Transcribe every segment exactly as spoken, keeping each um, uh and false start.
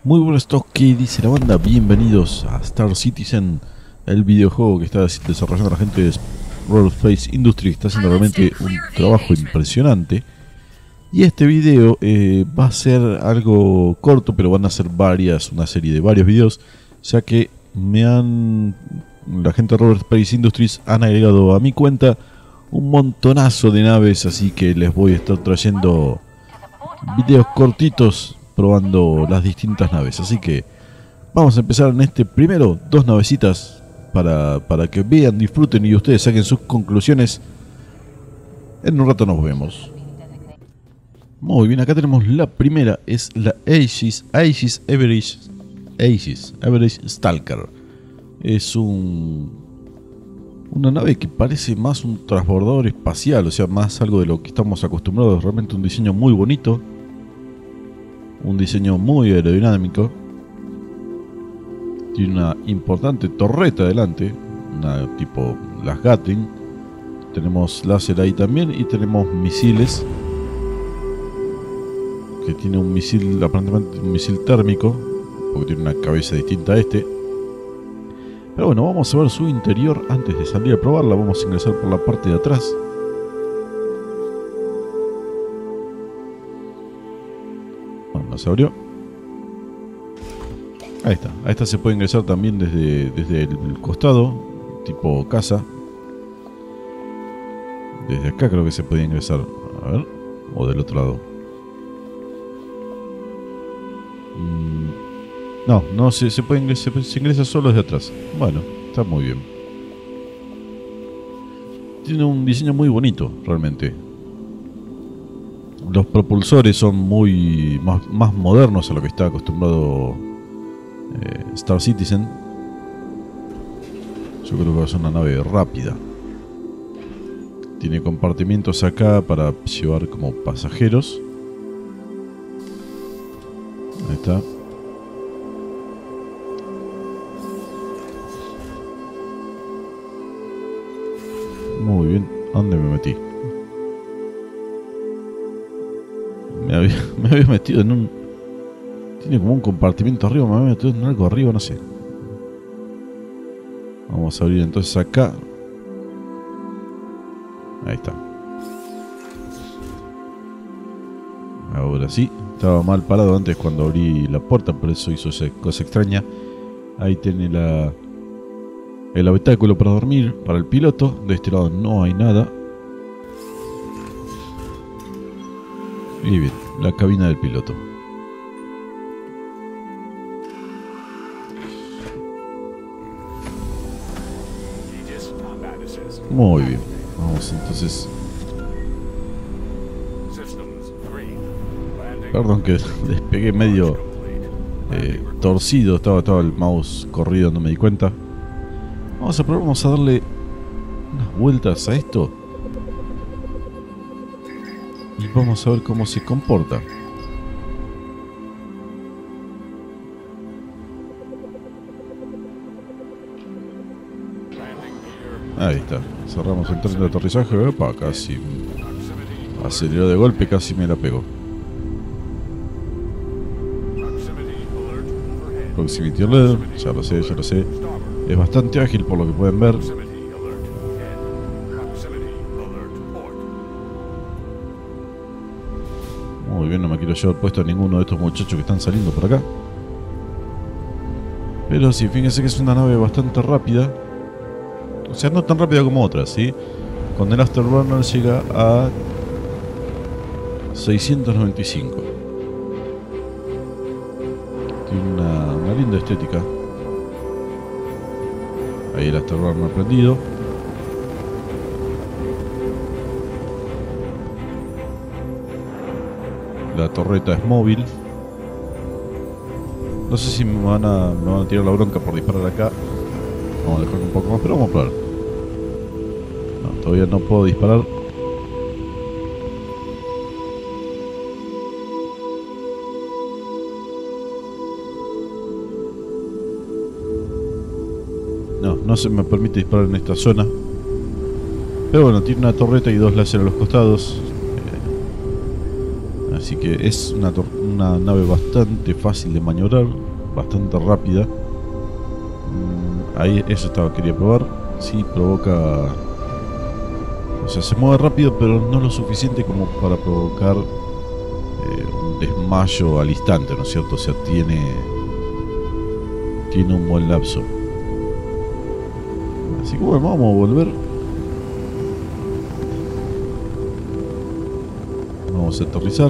Muy buenas, ¿qué dice la banda? Bienvenidos a Star Citizen, el videojuego que está desarrollando la gente de Roleface Industries, que está haciendo realmente un trabajo impresionante. Y este video eh, va a ser algo corto, pero van a ser varias, una serie de varios videos, ya que me han, la gente de Roleface Industries han agregado a mi cuenta un montonazo de naves, así que les voy a estar trayendo videos cortitos probando las distintas naves. Así que vamos a empezar en este primero, dos navecitas para, para que vean, disfruten y ustedes saquen sus conclusiones. En un rato nos vemos. Muy bien, acá tenemos la primera, es la Aegis, Aegis Average, Aegis Average Stalker. Es un, una nave que parece más un transbordador espacial, o sea, más algo de lo que estamos acostumbrados. Realmente un diseño muy bonito. Un diseño muy aerodinámico. Tiene una importante torreta delante, una tipo las Gatling. Tenemos láser ahí también y tenemos misiles. Que tiene un misil, aparentemente un misil térmico, porque tiene una cabeza distinta a este. Pero bueno, vamos a ver su interior antes de salir a probarla. Vamos a ingresar por la parte de atrás. Bueno, se abrió. Ahí está. A esta se puede ingresar también desde, desde el costado, tipo casa. Desde acá creo que se puede ingresar. A ver. O del otro lado. Mm, no, no se, se puede ingresar, se, se ingresa solo desde atrás. Bueno, está muy bien. Tiene un diseño muy bonito, realmente. Los propulsores son muy más, más modernos a lo que está acostumbrado eh, Star Citizen. Yo creo que va a ser una nave rápida. Tiene compartimientos acá para llevar como pasajeros. Ahí está. Muy bien. ¿Dónde me metí? Me había, me había metido en un... Tiene como un compartimiento arriba. Me había metido en algo arriba, no sé. Vamos a abrir entonces acá. Ahí está. Ahora sí. Estaba mal parado antes cuando abrí la puerta, por eso hizo esa cosa extraña. Ahí tiene la... el habitáculo para dormir para el piloto. De este lado no hay nada. Y bien, la cabina del piloto. Muy bien. Vamos entonces. Perdón que despegué medio eh, torcido. Estaba, estaba el mouse corrido, no me di cuenta. Vamos a probar, vamos a darle unas vueltas a esto. Y vamos a ver cómo se comporta. Ahí está. Cerramos el tren de aterrizaje. Opa, casi aceleró de golpe, casi me la pegó. Proximity Alert, ya lo sé, ya lo sé. Es bastante ágil por lo que pueden ver. Muy bien, no me quiero llevar puesto a ninguno de estos muchachos que están saliendo por acá. Pero sí, fíjense que es una nave bastante rápida. O sea, no tan rápida como otras, ¿sí? Con el Afterburner llega a seiscientos noventa y cinco. Tiene una, una linda estética. Ahí el Afterburner prendido. La torreta es móvil. No sé si me van a, me van a tirar la bronca por disparar acá. Vamos a dejar un poco más, pero vamos a probar. No, todavía no puedo disparar. No, no se me permite disparar en esta zona. Pero bueno, tiene una torreta y dos láser a los costados. Eh, Así que es una, una nave bastante fácil de maniobrar, bastante rápida. Mm, ahí eso estaba, quería probar. Sí, provoca... O sea, se mueve rápido, pero no lo suficiente como para provocar eh, un desmayo al instante, ¿no es cierto? O sea, tiene... Tiene un buen lapso. Así que bueno, vamos a volver. Vamos a aterrizar.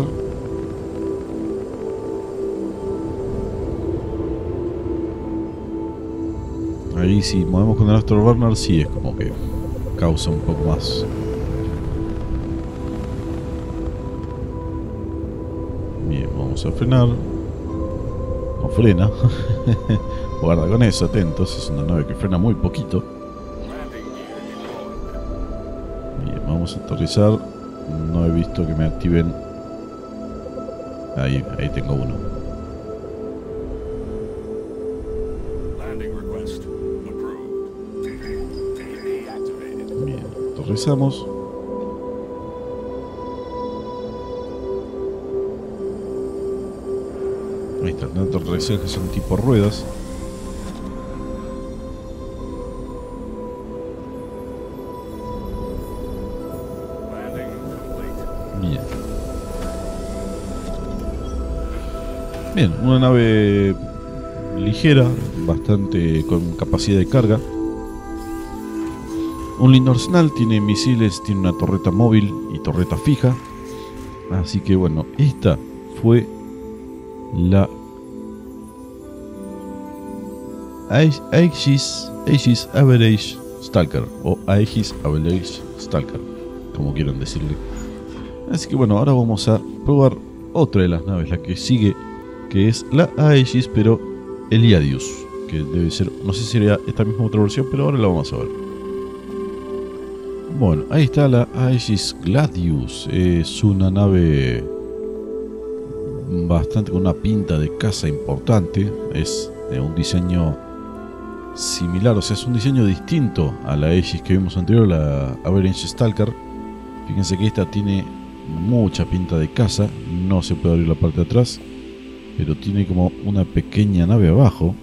Ahí si movemos con el Afterburner, sí es como que causa un poco más. Bien, vamos a frenar. No frena. Guarda con eso, atentos. Es una nave que frena muy poquito. Bien, vamos a aterrizar. No he visto que me activen. Ahí, ahí tengo uno. Bien, aterrizamos. Ahí está, el aterrizaje que son tipo ruedas. Bien. Bien, una nave ligera, bastante con capacidad de carga. Un lindo arsenal, tiene misiles, tiene una torreta móvil y torreta fija. Así que bueno, esta fue la Aegis, Aegis Average Stalker o Aegis Average Stalker, como quieran decirle. Así que bueno, ahora vamos a probar otra de las naves, la que sigue, que es la Aegis, pero Eliadius, que debe ser, no sé si sería esta misma otra versión, pero ahora la vamos a ver. Bueno, ahí está la Aegis Gladius. Es una nave bastante con una pinta de caza importante. Es de un diseño similar, o sea, es un diseño distinto a la Aegis que vimos anterior, la Average Stalker. Fíjense que esta tiene mucha pinta de caza. No se puede abrir la parte de atrás, pero tiene como una pequeña nave abajo.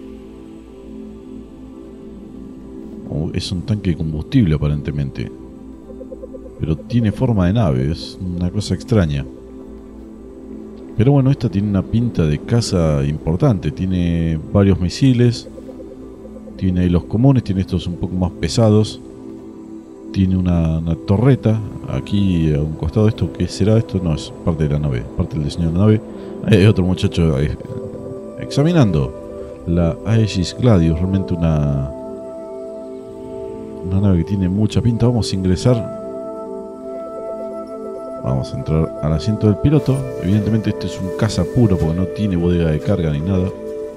Oh, es un tanque de combustible aparentemente, pero tiene forma de nave. Es una cosa extraña. Pero bueno, esta tiene una pinta de caza importante. Tiene varios misiles. Tiene los comunes, tiene estos un poco más pesados. Tiene una, una torreta aquí a un costado de esto. ¿Qué será esto? No, es parte de la nave, parte del diseño de la nave. Hay otro muchacho ahí, examinando la Aegis Gladius. Realmente una Una nave que tiene mucha pinta. Vamos a ingresar. Vamos a entrar al asiento del piloto. Evidentemente este es un caza puro porque no tiene bodega de carga ni nada.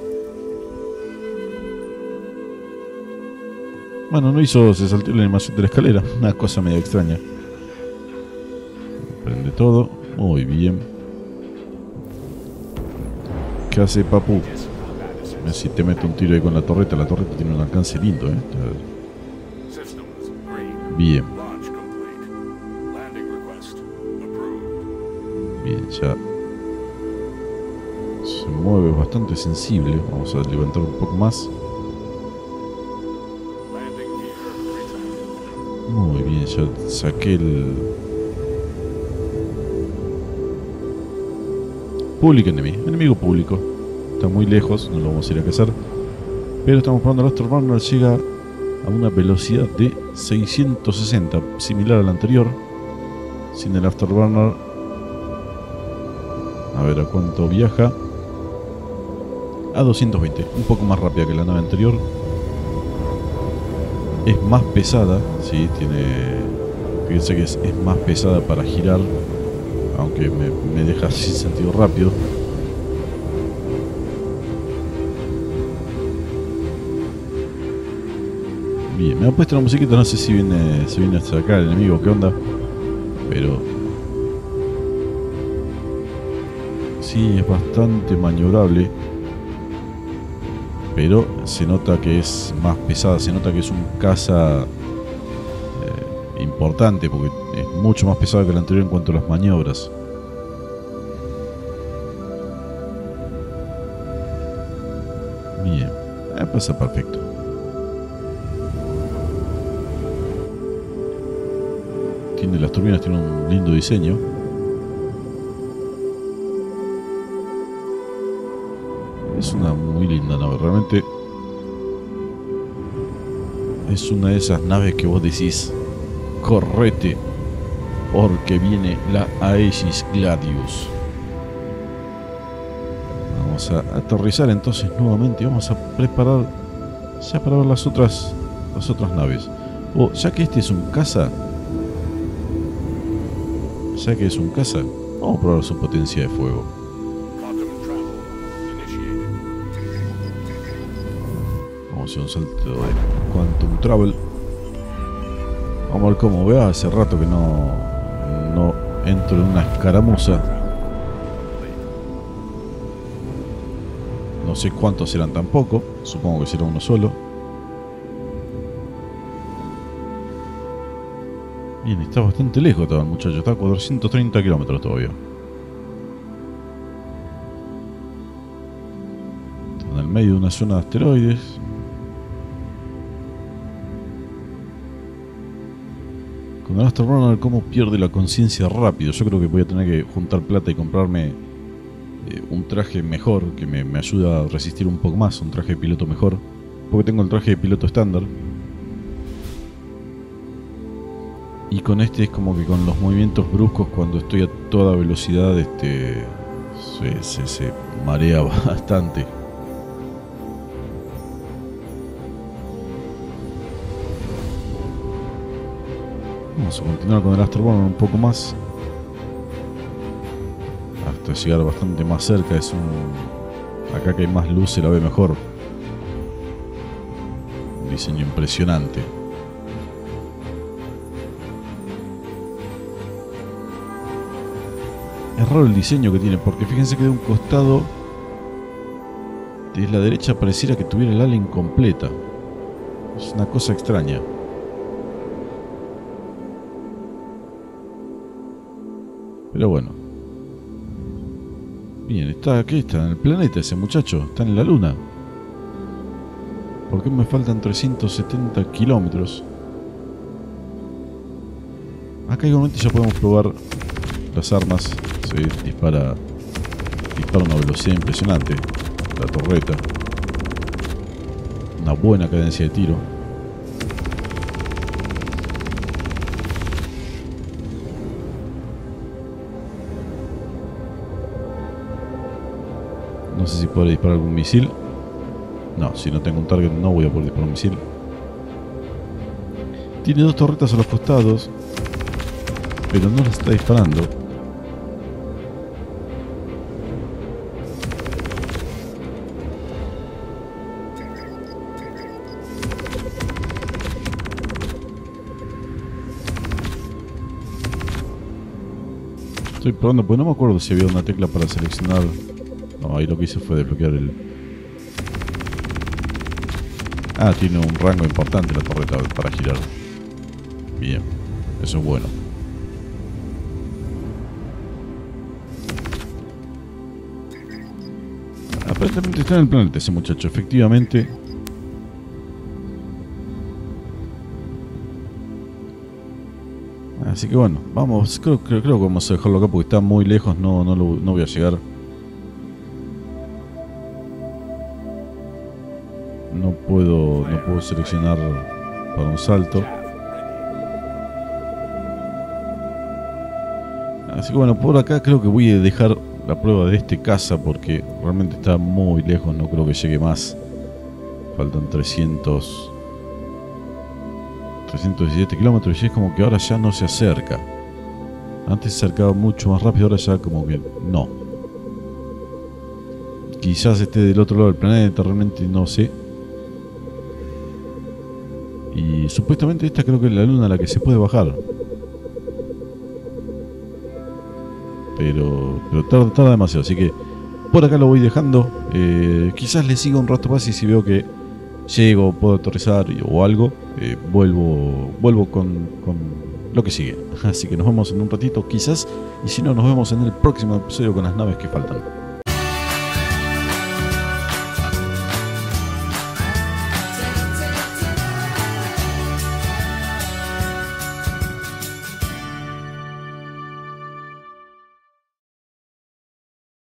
Bueno, no hizo, se saltó la animación de la escalera. Una cosa medio extraña. Prende todo. Muy bien. ¿Qué hace, papu? Si te mete un tiro ahí con la torreta. La torreta tiene un alcance lindo, ¿eh? Bien. Bien, ya se mueve bastante sensible. Vamos a levantar un poco más. Muy bien, ya saqué el Public Enemy, enemigo público. Está muy lejos, no lo vamos a ir a cazar. Pero estamos probando el Afterburner. Llega a una velocidad de seiscientos sesenta, similar al anterior. Sin el Afterburner. A ver a cuánto viaja. A doscientos veinte, un poco más rápida que la nave anterior. Es más pesada, sí, tiene... Fíjense que es, es más pesada para girar. Aunque me, me deja sin sentido rápido. Bien, me ha puesto la musiquita, no sé si viene, si viene hasta acá el enemigo, qué onda. Pero... sí, es bastante maniobrable. Pero se nota que es más pesada, se nota que es un caza eh, importante, porque es mucho más pesado que el anterior en cuanto a las maniobras. Eh, pasa perfecto. Tiene las turbinas, tiene un lindo diseño. Es una muy linda nave, realmente. Es una de esas naves que vos decís, correte, porque viene la Aegis Gladius. Vamos a aterrizar entonces nuevamente. Vamos a preparar ya para ver las otras, las otras naves. O oh, ya que este es un caza, ya que es un caza, vamos a probar su potencia de fuego. Vamos a hacer un salto de Quantum Travel. Vamos a ver cómo vea. Hace rato que no, no entro en una escaramuza. No sé cuántos serán tampoco. Supongo que será uno solo. Bien, está bastante lejos todavía el muchacho. Está a cuatrocientos treinta kilómetros todavía. Está en el medio de una zona de asteroides. Con el Astro Runner, cómo pierde la conciencia rápido. Yo creo que voy a tener que juntar plata y comprarme eh, un traje mejor que me, me ayude a resistir un poco más. Un traje de piloto mejor. Porque tengo el traje de piloto estándar. Y con este es como que con los movimientos bruscos, cuando estoy a toda velocidad, este se, se, se marea bastante. Vamos a continuar con el Astroborn un poco más hasta llegar bastante más cerca. Es un... acá que hay más luz se la ve mejor. Un diseño impresionante. Es raro el diseño que tiene, porque fíjense que de un costado de la derecha pareciera que tuviera el ala incompleta. Es una cosa extraña. Pero bueno. Bien, está aquí, está en el planeta ese muchacho, está en la luna. ¿Por qué me faltan trescientos setenta kilómetros? Acá igualmente ya podemos probar las armas. Se dispara, dispara a una velocidad impresionante la torreta. Una buena cadencia de tiro. No sé si podré disparar algún misil. No, si no tengo un target no voy a poder disparar un misil. Tiene dos torretas a los costados, pero no las está disparando. Estoy probando, pues no me acuerdo si había una tecla para seleccionar. No, ahí lo que hice fue desbloquear el... Ah, tiene un rango importante la torreta para girar. Bien, eso es bueno. Aparentemente está en el planeta ese muchacho, efectivamente. Así que bueno, vamos, creo, creo, creo que vamos a dejarlo acá porque está muy lejos, no, no, lo, no voy a llegar. No puedo, no puedo seleccionar para un salto. Así que bueno, por acá creo que voy a dejar la prueba de este caza porque realmente está muy lejos, no creo que llegue más. Faltan trescientos, trescientos diecisiete kilómetros y es como que ahora ya no se acerca. Antes se acercaba mucho más rápido, ahora ya como que no. Quizás esté del otro lado del planeta, realmente no sé. Y supuestamente esta creo que es la luna a la que se puede bajar. Pero, pero tarda, tarda demasiado, así que por acá lo voy dejando. Eh, quizás le siga un rato más y si veo que llego, puedo aterrizar o algo, eh, vuelvo vuelvo con, con lo que sigue. Así que nos vemos en un ratito quizás, y si no, nos vemos en el próximo episodio con las naves que faltan.